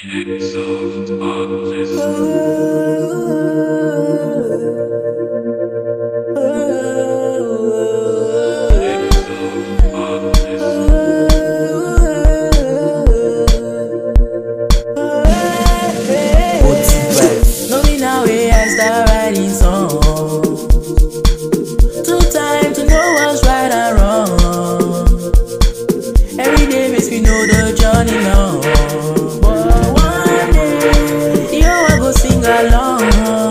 KingSoft On This. KingSoft On This. Boti Vibes. Know me now where I start writing songs. Took time to know what's right and wrong. Every day makes me know the journey long. But one day, yo, I go sing along.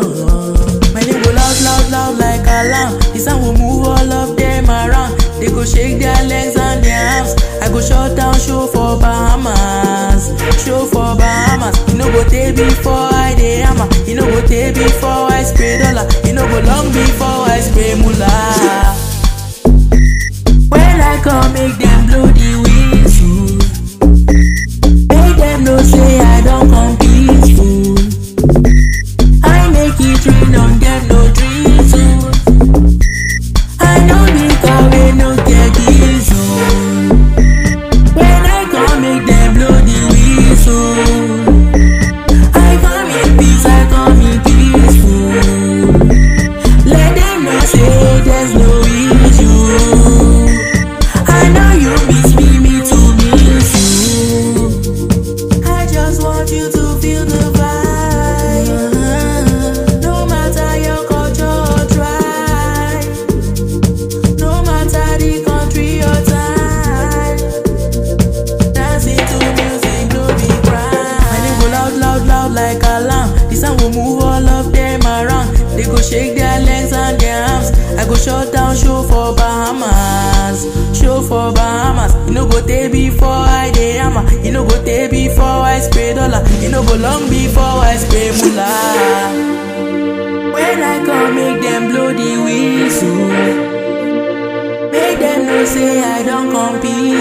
My name go loud, loud, loud like alarm. This song will move all of them around. They go shake their legs and their arms. I go shut down show for Bahamas. Show for Bahamas. You know go take before I dey hammer. You know go take before I spray dollar. You know go long before I spray moolah. When I come make them blow the whistle, make them know say I don't come peaceful. I make it rain on them, no drizzle. I know because we no get diesel. When I come make them blow the whistle, I come in peace, I come in peaceful. Let them know say there's no issue. I know you miss me, me too miss you. I just want you to feel the vibe. No matter your culture or tribe, no matter the country or time, dancing to music, no be crime. My name go loud, loud, loud like alarm. This song will move all of them around. They go shake their legs and their arms. I go shut down show for Bahamas. Show for Bahamas. You know go take before I dey hammer. You know go take before I spray dollar. You know go long before I spray moolah. When I come make them blow the whistle, make them know say I don't compete.